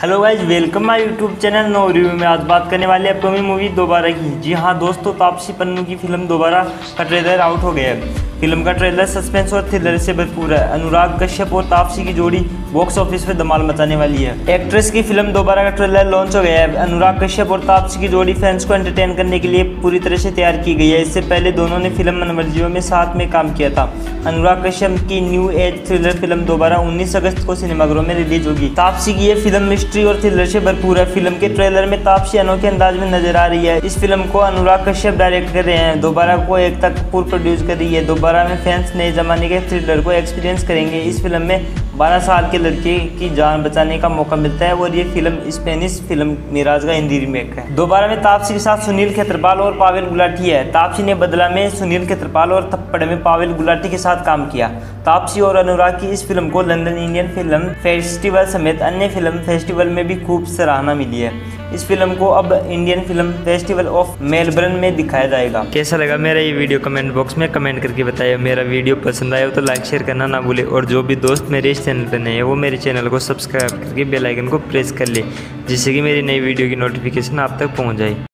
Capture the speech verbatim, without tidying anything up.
Hello guys, welcome my YouTube channel no review में। आज बात करने वाले अपकमिंग मूवी दोबारा की। जी हाँ दोस्तों, तापसी पन्नू की फिल्म दोबारा का ट्रेलर आउट हो गया है। फिल्म का ट्रेलर सस्पेंस और थ्रिलर से भरपूर है। अनुराग कश्यप और तापसी की जोड़ी बॉक्स ऑफिस पे धमाल मचाने वाली है। एक्ट्रेस की फिल्म दोबारा का ट्रेलर लॉन्च हो गया है। अनुराग कश्यप और तापसी की जोड़ी फैंस को एंटरटेन करने के लिए पूरी तरह से तैयार की गई है। इससे पहले दोनों ने फिल्म मनवर्जियों में साथ में काम किया था। अनुराग कश्यप की न्यू एज थ्रिलर फिल्म दोबारा उन्नीस अगस्त को सिनेमाघरों में रिलीज होगी। तापसी की ये फिल्म मिस्ट्री और थ्रिलर से भरपूर है। फिल्म के ट्रेलर में तापसी अनोखे अंदाज में नजर आ रही है। इस फिल्म को अनुराग कश्यप डायरेक्ट कर रहे हैं। दोबारा को एकता कपूर प्रोड्यूस कर रही है। दोबारा में फैंस नए जमाने के थ्रिलर को एक्सपीरियंस करेंगे। इस फिल्म में बारह साल के लड़के की जान बचाने का मौका मिलता है और ये फिल्म स्पेनिश फिल्म मिराज का हिंदी रीमेक है। दोबारा में तापसी के साथ सुनील खेत्रपाल और पावेल गुलाटी है। तापसी ने बदला में सुनील खेत्रपाल और थप्पड़ में पावेल गुलाटी के साथ काम किया। तापसी और अनुराग की इस फिल्म को लंदन इंडियन फिल्म फेस्टिवल समेत अन्य फिल्म फेस्टिवल में भी खूब सराहना मिली है। इस फिल्म को अब Indian film festival of Melbourne में दिखाया जाएगा। कैसा लगा मेरा ये वीडियो कमेंट बॉक्स में कमेंट करके बताइए। मेरा वीडियो पसंद आया हो तो लाइक शेयर करना ना भूले, और जो भी दोस्त मेरे इस चैनल पर नए हैं वो मेरे चैनल को सब्सक्राइब करके बेल आइकन को प्रेस कर ले, जिससे कि मेरी नई वीडियो की नोटिफिकेशन आप तक पहुंच जाए।